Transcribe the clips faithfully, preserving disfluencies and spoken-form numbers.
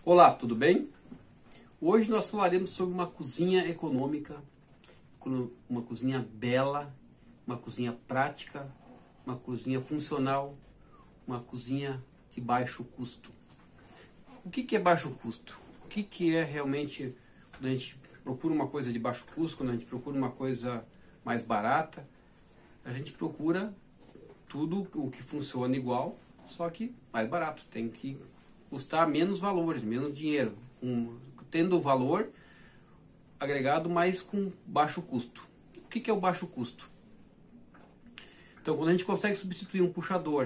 Olá, tudo bem? Hoje nós falaremos sobre uma cozinha econômica, uma cozinha bela, uma cozinha prática, uma cozinha funcional, uma cozinha de baixo custo. O que que é baixo custo? O que que é realmente quando a gente procura uma coisa de baixo custo, quando a gente procura uma coisa mais barata? A gente procura tudo o que funciona igual, só que mais barato, tem que custar menos valores, menos dinheiro, um, tendo valor agregado, mas com baixo custo. O que que é o baixo custo? Então, quando a gente consegue substituir um puxador,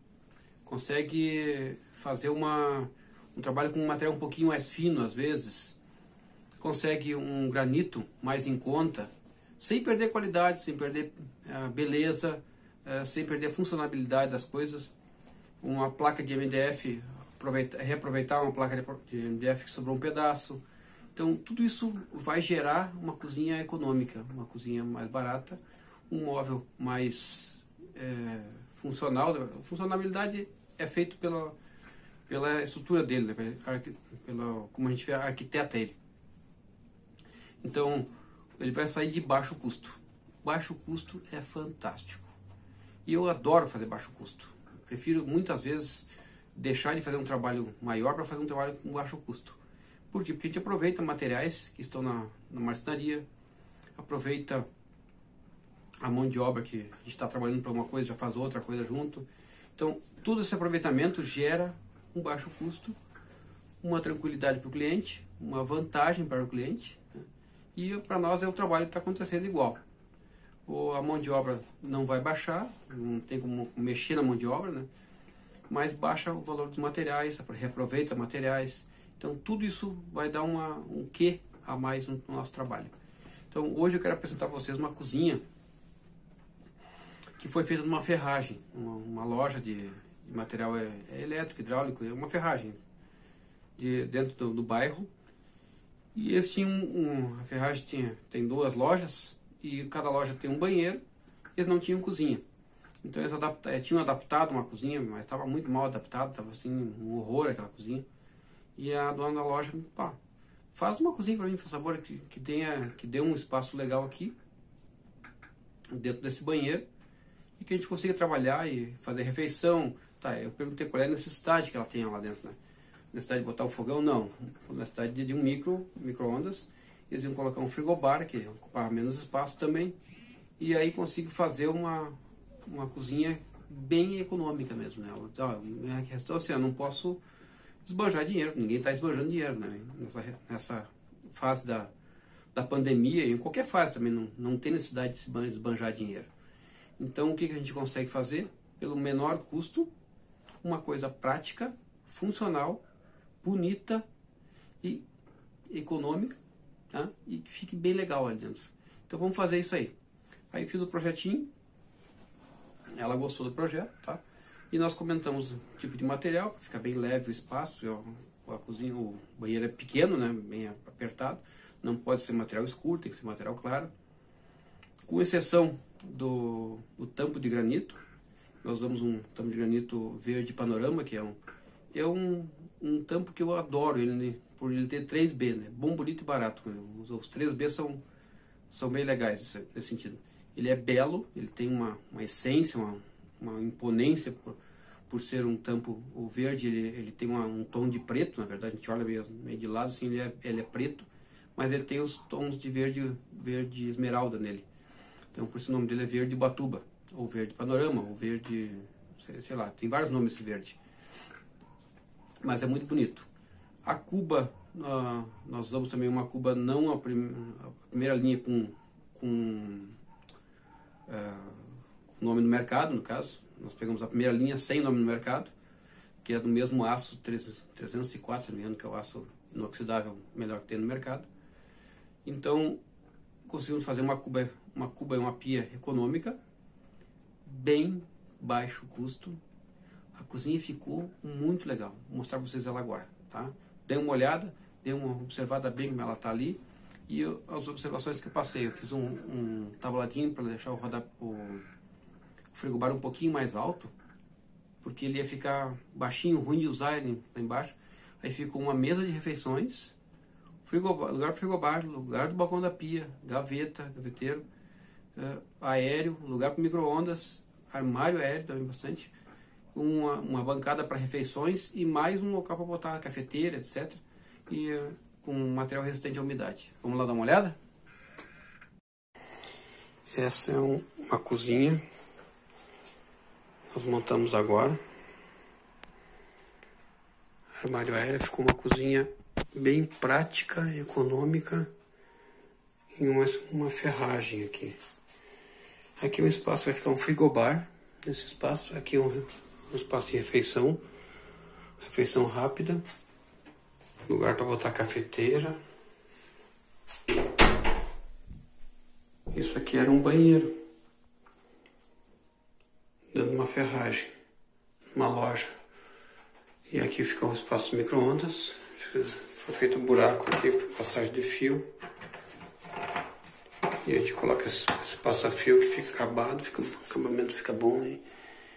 consegue fazer uma, um trabalho com um material um pouquinho mais fino, às vezes, consegue um granito mais em conta, sem perder qualidade, sem perder uh, beleza, uh, sem perder a funcionalidade das coisas, uma placa de M D F, aproveitar, reaproveitar uma placa de M D F que sobrou um pedaço. Então, tudo isso vai gerar uma cozinha econômica, uma cozinha mais barata, um móvel mais é, funcional. A funcionalidade é feita pela, pela estrutura dele, né? Pela, como a gente arquiteta ele. Então, ele vai sair de baixo custo. Baixo custo é fantástico. E eu adoro fazer baixo custo. Prefiro muitas vezes deixar de fazer um trabalho maior para fazer um trabalho com baixo custo. Por quê? Porque a gente aproveita materiais que estão na, na marcenaria, aproveita a mão de obra que a gente está trabalhando para uma coisa, já faz outra coisa junto. Então, todo esse aproveitamento gera um baixo custo, uma tranquilidade para o cliente, uma vantagem para o cliente, né? E para nós é o trabalho que está acontecendo igual. Ou a mão de obra não vai baixar, não tem como mexer na mão de obra, né? Mas baixa o valor dos materiais, reaproveita materiais. Então tudo isso vai dar uma, um quê a mais no, no nosso trabalho. Então hoje eu quero apresentar para vocês uma cozinha que foi feita numa ferragem, uma, uma loja de, de material é, é elétrico, hidráulico, é uma ferragem de, dentro do, do bairro. E eles tinham um, um, a ferragem tinha, tem duas lojas e cada loja tem um banheiro, e eles não tinham cozinha. Então eles adapta, tinham adaptado uma cozinha, mas estava muito mal adaptado, estava assim, um horror aquela cozinha. E a dona da loja, pá, faz uma cozinha para mim, por favor, que, que, tenha, que dê um espaço legal aqui, dentro desse banheiro, e que a gente consiga trabalhar e fazer refeição. Tá, eu perguntei qual é a necessidade que ela tem lá dentro, né? Necessidade de botar um fogão? Não. Necessidade de, de um micro, micro-ondas. Eles iam colocar um frigobar, que ocupava menos espaço também. E aí consigo fazer uma, uma cozinha bem econômica mesmo, né? Minha questão é assim, eu não posso esbanjar dinheiro, ninguém está esbanjando dinheiro, né? Nessa, nessa fase da, da pandemia, e em qualquer fase também, não, não tem necessidade de se esbanjar dinheiro. Então, o que, que a gente consegue fazer? Pelo menor custo, uma coisa prática, funcional, bonita e econômica, tá? E que fique bem legal ali dentro. Então, vamos fazer isso aí. Aí fiz o projetinho, ela gostou do projeto, tá? E nós comentamos o tipo de material, fica bem leve o espaço, a cozinha, o banheiro é pequeno, né, bem apertado, não pode ser material escuro, tem que ser material claro. Com exceção do, do tampo de granito, nós usamos um tampo de granito verde panorama, que é um, é um, um tampo que eu adoro, ele, por ele ter três B, né, bom, bonito e barato. Os, os três B são, são bem legais nesse, nesse sentido. Ele é belo, ele tem uma, uma essência, uma, uma imponência por, por ser um tampo. O verde ele, ele tem uma, um tom de preto, na verdade a gente olha meio, meio de lado assim, ele é, ele é preto, mas ele tem os tons de verde, verde esmeralda nele. Então por isso o nome dele é verde batuba, ou verde panorama, ou verde, sei, sei lá, tem vários nomes esse verde. Mas é muito bonito. A cuba, uh, nós usamos também uma cuba não a, prim, a primeira linha com, com uh, nome no mercado, no caso. Nós pegamos a primeira linha sem nome no mercado, que é do mesmo aço trezentos e quatro, se não me engano, que é o aço inoxidável melhor que tem no mercado. Então, conseguimos fazer uma cuba, uma cuba e uma pia econômica, bem baixo custo. A cozinha ficou muito legal. Vou mostrar para vocês ela agora, tá? Dê uma olhada, dê uma observada bem como ela está ali. E eu, as observações que eu passei, eu fiz um, um tabuladinho para deixar o, rodar, o frigobar um pouquinho mais alto, porque ele ia ficar baixinho, ruim de usar ele lá embaixo. Aí ficou uma mesa de refeições, frigobar, lugar para frigobar, lugar do balcão da pia, gaveta, gaveteiro, uh, aéreo, lugar para micro-ondas, armário aéreo também bastante, uma, uma bancada para refeições e mais um local para botar cafeteira, etcétera. E uh, com material resistente à umidade. Vamos lá dar uma olhada? Essa é um, uma cozinha. Nós montamos agora. Armário aéreo, ficou uma cozinha bem prática, econômica e uma, uma ferragem aqui. Aqui o espaço vai ficar um frigobar. Nesse espaço aqui um, um espaço de refeição, refeição rápida, lugar para botar cafeteira. Isso aqui era um banheiro, dando uma ferragem, uma loja. E aqui fica o espaço de micro-ondas. Foi feito um buraco aqui para passagem de fio. E a gente coloca esse, esse passa-fio que fica acabado, fica, o acabamento fica bom. Hein?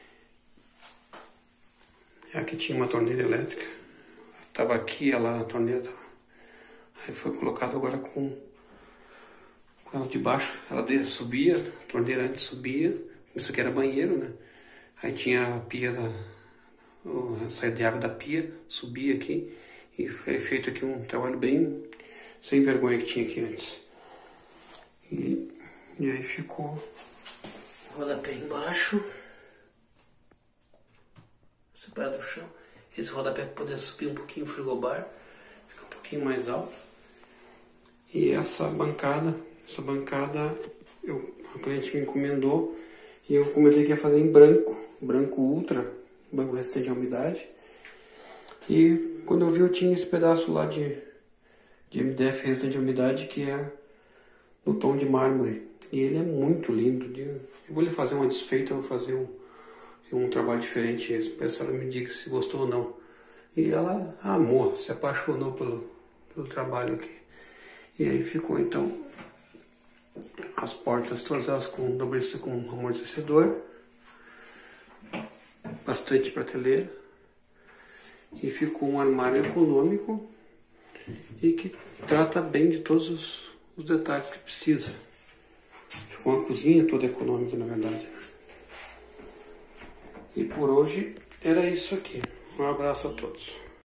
Aqui tinha uma torneira elétrica. Estava aqui, ela, a torneira tava, aí foi colocado agora com, com ela de baixo. Ela subia, a torneira antes subia. Isso aqui era banheiro, né? Aí tinha a pia da... a saída de água da pia, subia aqui e foi feito aqui um trabalho bem sem vergonha que tinha aqui antes. E, e aí ficou o rodapé embaixo, separado do chão. Esse rodapé para poder subir um pouquinho o frigobar, fica um pouquinho mais alto. E essa bancada, essa bancada eu, a cliente me encomendou e eu comentei que ia fazer em branco, branco ultra, banco resistente à umidade. E quando eu vi, eu tinha esse pedaço lá de, de M D F resistente à umidade, que é no tom de mármore. E ele é muito lindo. Eu vou lhe fazer uma desfeita, eu vou fazer um, um trabalho diferente. Espero que ela me diga se gostou ou não. E ela amou, se apaixonou pelo, pelo trabalho aqui. E aí ficou então as portas todas elas com dobradiça com amortecedor. Bastante prateleira e ficou um armário econômico e que trata bem de todos os, os detalhes que precisa. Ficou uma cozinha toda econômica, na verdade. E por hoje era isso aqui. Um abraço a todos.